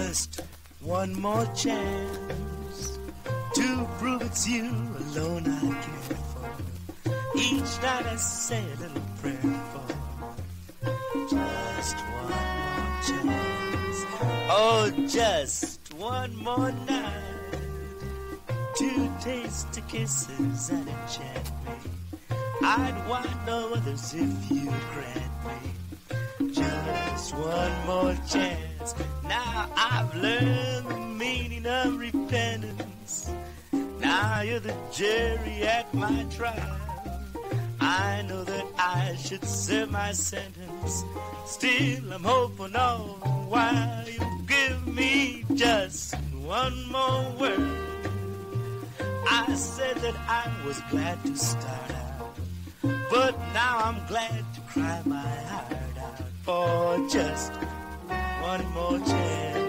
just one more chance to prove it's you alone I care for. Each night I say a little prayer for just one more chance. Oh, just one more night to taste the kisses that enchant me. I'd want no others if you grant me just one more chance. Now I've learned the meaning of repentance. Now you're the jury at my trial. I know that I should serve my sentence. Still I'm hoping all the while you give me just one more word. I said that I was glad to start out, but now I'm glad to cry my heart out for just one more chance.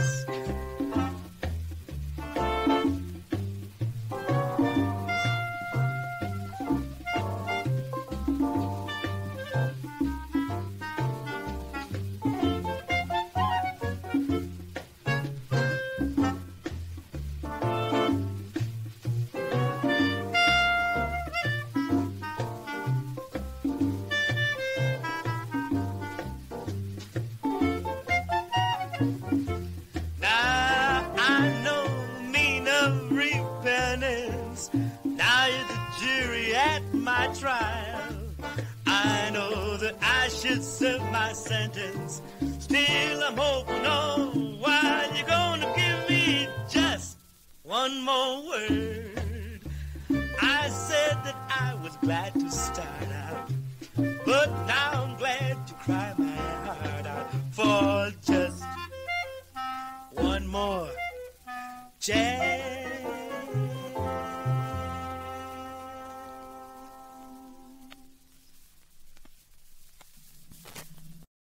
Serve my sentence. Still I'm hoping, oh, why you gonna give me just one more word? I said that I was glad to start out, but now I'm glad to cry my heart out for just one more chance.